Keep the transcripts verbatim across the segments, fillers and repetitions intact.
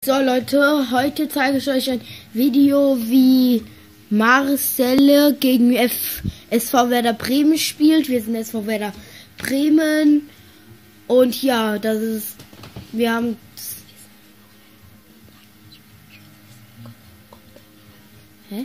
So Leute, heute zeige ich euch ein Video, wie Marcelle gegen F S V Werder Bremen spielt. Wir sind S V Werder Bremen und ja, das ist, wir haben, hä?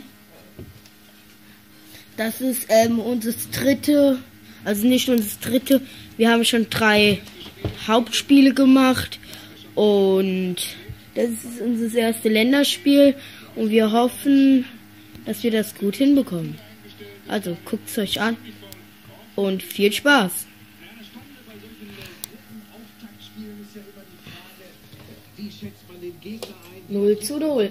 Das ist ähm, unser dritte, also nicht unser dritte, wir haben schon drei Hauptspiele gemacht und das ist unser erstes Länderspiel und wir hoffen, dass wir das gut hinbekommen. Also guckt es euch an und viel Spaß. null zu null.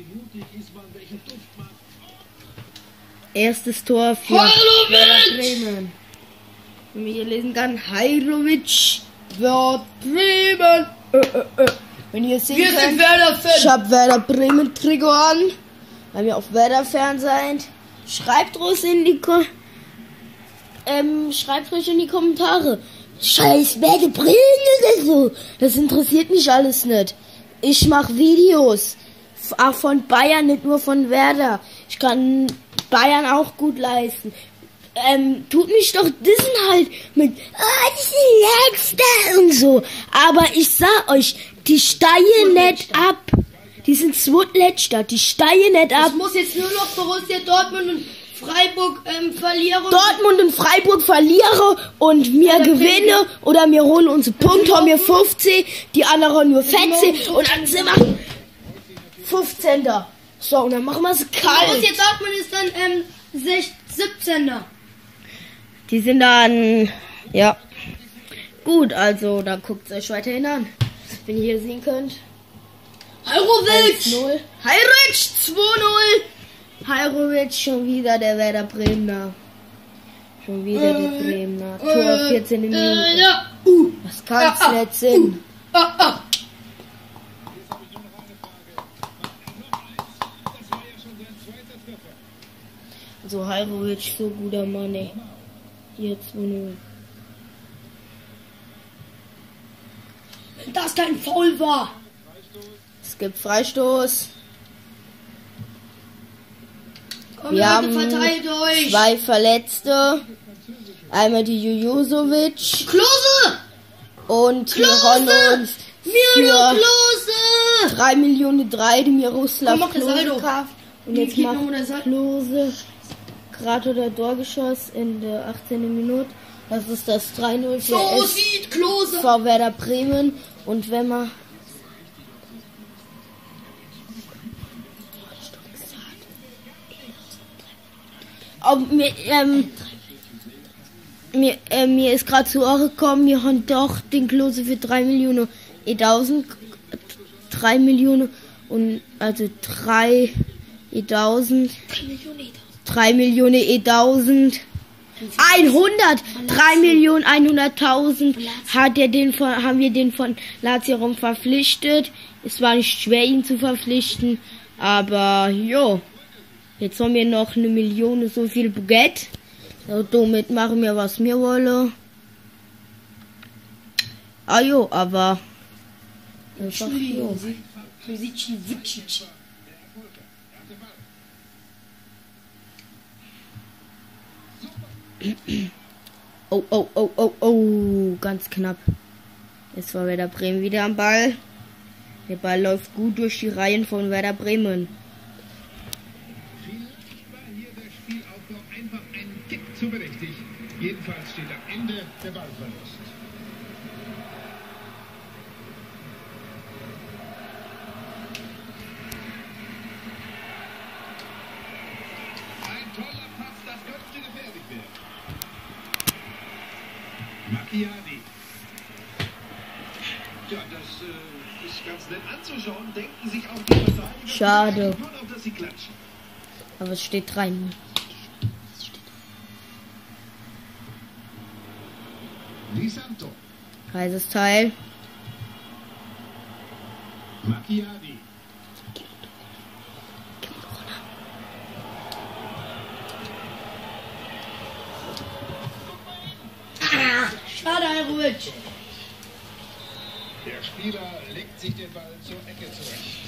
Erstes Tor für Werder Bremen. Wenn wir hier lesen kann, Hajrovic, Werder Bremen. Äh, äh, äh. Wenn ihr sehen wir könnt, ich habe Werder Bremen Trikot an, weil wir auf Werder-Fan sind. Schreibt ruhig in die Ko ähm, schreibt ruhig in die Kommentare. Scheiß Werder Bremen oder so. Das interessiert mich alles nicht. Ich mache Videos auch von Bayern, nicht nur von Werder. Ich kann Bayern auch gut leisten. Ähm, tut mich doch dissen halt mit, ah, die sind Letzter und so. Aber ich sag euch, die steigen nicht ab. Die sind Zweitletzter, die steigen nicht ab. Es muss jetzt nur noch Borussia Dortmund und Freiburg ähm, verlieren. Dortmund und Freiburg verlieren und wir gewinnen oder wir holen unsere Punkte, haben wir fünfzehn, die anderen nur vierzehn und dann sind wir fünfzehnter. So, und dann machen wir es kalt. Borussia Dortmund ist dann ähm, siebzehnter. Die sind dann, ja, gut, also dann guckt es euch weiterhin an. Wenn ihr hier sehen könnt. Hajrovic! Hajrovic zwei null! Hajrovic schon wieder der Werder Bremer. Schon wieder äh, der Bremer. Tor äh, vierzehnte Minute. Äh, ja. uh, das kann's ah, nicht sein. Uh, ah, ah. So, Hajrovic, so guter Mann, ey. Hier zwei null. Wenn das kein Foul war. Es gibt Freistoß. Komm, wir Leute, haben verteilt euch. Zwei Verletzte. Einmal die Jujusovic. Klose! Und Klose! wir holen uns Miro Klose! drei Millionen drei, die Miroslav Komm, Klose gekauft. Und jetzt macht Klose gerade der Torgeschoss in der achtzehnten Minute. Das ist das drei null für so sieht Klose. S V Werder Bremen. Und wenn man oh, mir, ähm, mir, äh, mir ist gerade zu Ohren gekommen, wir haben doch den Klose für drei Millionen E tausend, drei Millionen und also drei E tausend, drei Millionen E tausend, hundert, drei Millionen hunderttausend hat er den von, haben wir den von Lazio verpflichtet. Es war nicht schwer, ihn zu verpflichten, aber jo, jetzt haben wir noch eine Million, so viel Geld. So, damit machen wir, was wir wollen. Ah jo, aber einfach jo. Oh, oh, oh, oh, oh, ganz knapp. Jetzt war Werder Bremen wieder am Ball. Der Ball läuft gut durch die Reihen von Werder Bremen. Hier der Spielaufbau einfach einen Tick zu berechtigt. Jedenfalls steht am Ende der Ballverlust. Ein toller Pass, das könnte gefährlich werden. Macchiadi. Ja, das äh, ist ganz nett anzuschauen. Denken sich auch die Verteidiger. Schade. Auf, dass sie klatschen. Aber es steht rein. Di Santo. Heißes Teil. Macchiadi. Ah, schade, Hajrovic. Der Spieler legt sich den Ball zur Ecke zurecht.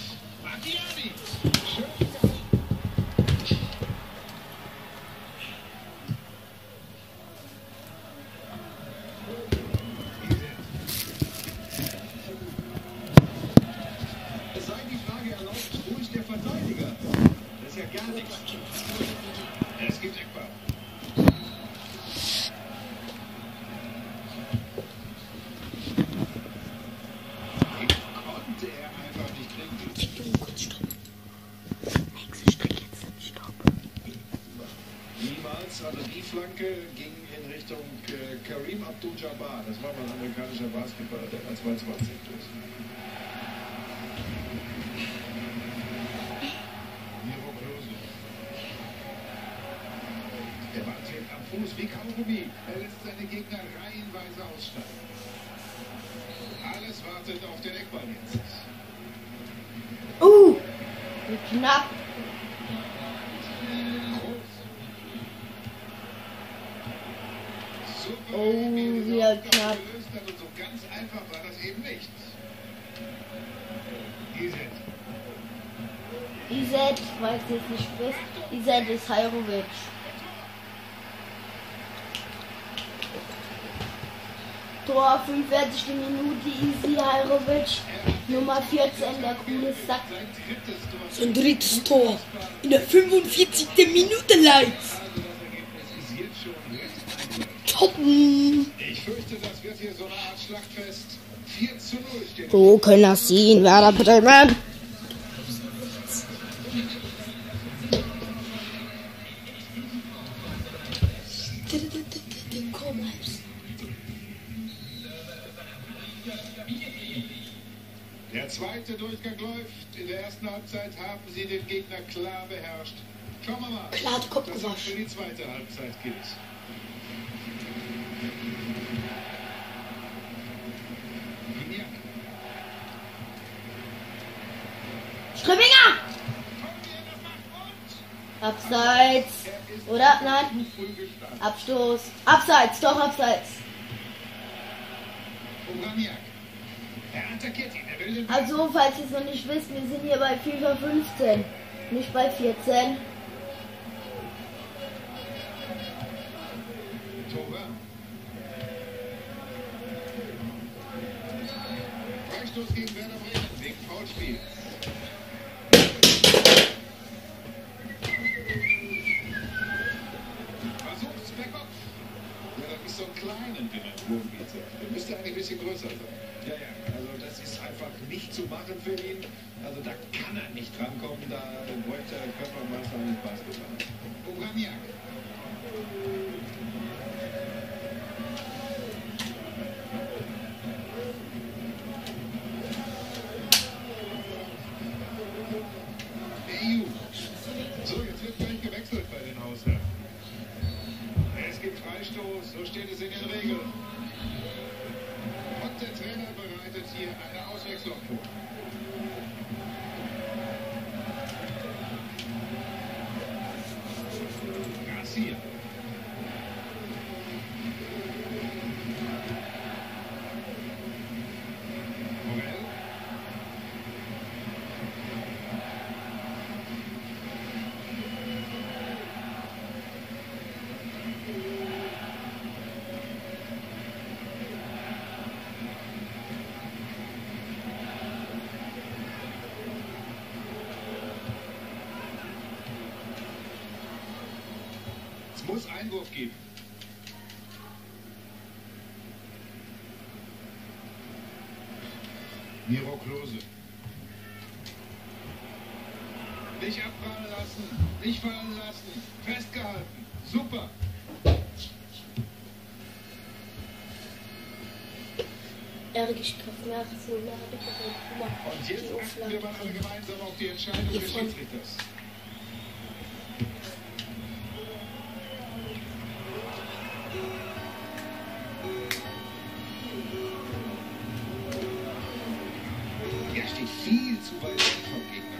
Es gibt Eckball. Den konnte er einfach nicht kriegen. Kurz stopp. Nächste Strecke jetzt. Stopp. Niemals, also die Flanke ging in Richtung äh, Kareem Abdul-Jabbar. Das war mal ein amerikanischer Basketballer, der war zweiundzwanzig ist. Miro Klose. Der Ball klebt am Fuß wie Kaugummi. Er lässt seine Gegner reihenweise aussteigen. Alles wartet auf den Eckball jetzt. Uh! Wie knapp. Oh, wieder knapp. Also so ganz einfach war das eben nicht. Iset. Iset, weiß jetzt nicht wisst. Iset ist Hajrovic. Tor, fünfundvierzigste Minute, Easy Hajrovic. Nummer vierzehn, der coole Sack. Sein drittes Tor. In der fünfundvierzigsten Minute, Lights. Toppen. Ich fürchte, das wird hier so eine Art Schlachtfest. vier zu null steht. So können das sehen, Werder Bremen. Der zweite Durchgang läuft. In der ersten Halbzeit haben sie den Gegner klar beherrscht. Schauen wir mal, Klar, Kopf was auch gewaschen. für die zweite Halbzeit gilt. Gignac. Ströminger! Abseits. Oder? Nein. Früh gestartet. Abstoß. Abseits, doch abseits. Ogamiak. Er attackiert ihn. Er will den Also, falls ihr es noch nicht wisst, wir sind hier bei FIFA fünfzehn. Nicht bei vierzehn. Tore. Freistoß gegen Werder Bremen wegen Foulspiels. Versucht's per Kopf. Ja, das ist so ein kleiner Wurfbizeps. Der müsste eigentlich ein bisschen größer sein. Ja, ja, also das ist einfach nicht zu machen für ihn. Also da kann er nicht drankommen. Da bräuchte er Körpermaße eines Basketballers. Ogamiak. E U. So, jetzt wird gleich gewechselt bei den Hausherren. Es gibt Freistoß, so steht es in den Regeln. Und der Trainer bereitet hier eine Auswechslung vor. Garcia. Morel. Es muss Einwurf geben. Miro Klose. Nicht abprallen lassen, nicht fallen lassen, festgehalten. Super. Ehrlich gesagt, nach so einer Und jetzt achten wir mal alle gemeinsam auf die Entscheidung des Schiedsrichters. Er steht viel zu weit weg vom Gegner.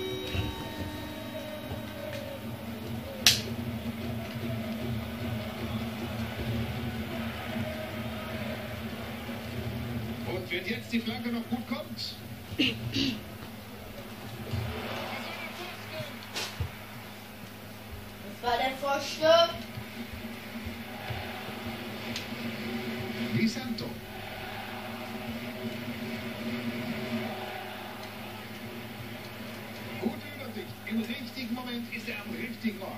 Und wenn jetzt die Flanke noch gut kommt. Das war der Vorstoß. Di Santo. Gute Übersicht. Im richtigen Moment ist er am richtigen Ort.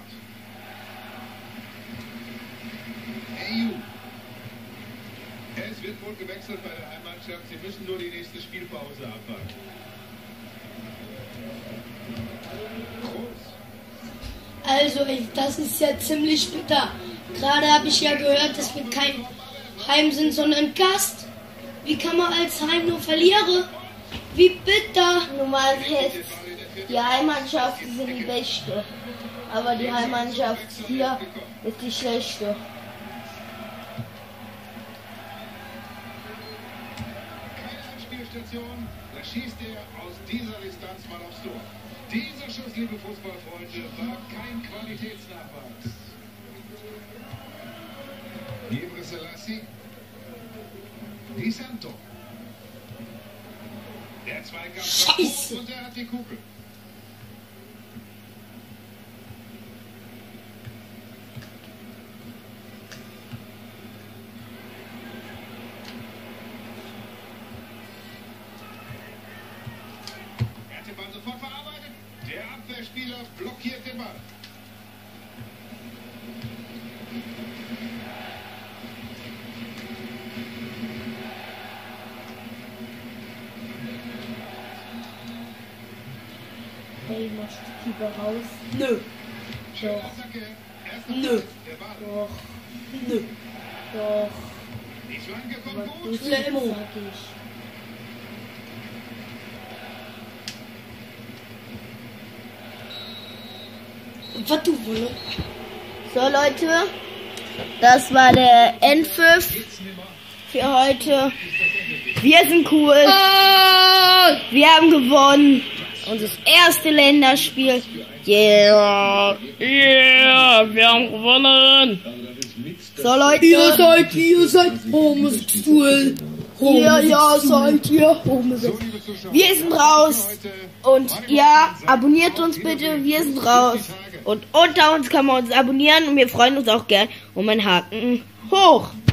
Ayew. Es wird wohl gewechselt bei der Heimmannschaft. Sie müssen nur die nächste Spielpause abwarten. Also, ich, das ist ja ziemlich bitter. Gerade habe ich ja gehört, dass wir kein Heim sind, sondern Gast. Wie kann man als Heim nur verlieren? Wie bitter. Normal heißt, die Heimmannschaft sind die beste. Aber die Heimmannschaft hier ist die schlechte. Spielstation, da schießt er aus dieser Distanz mal aufs Tor. Dieser Schuss, liebe Fußballfreunde, war kein Qualitätsnachweis. Gebre Selassie. Di Santo. Der Zweikampf Scheiße. und er hat die Kugel. Sofort verarbeitet. Der Abwehrspieler blockiert den Ball. Hey, machst du Keeper raus? Nö. Doch. Nö. Doch. Nö. Doch. Die Flanke kommt Aber gut. ich Lemo. sag ich. Was du wolle? So Leute, das war der Endpfiff für heute. Wir sind cool. Wir haben gewonnen. Unser erstes Länderspiel. Yeah. Yeah, wir haben gewonnen. So Leute. Ihr seid, ihr seid homosexuell. Ihr, ja, seid ihr homosexuell. Wir sind raus. Und ja, abonniert uns bitte. Wir sind raus. Und unter uns kann man uns abonnieren. Und wir freuen uns auch gern um einen Haken hoch.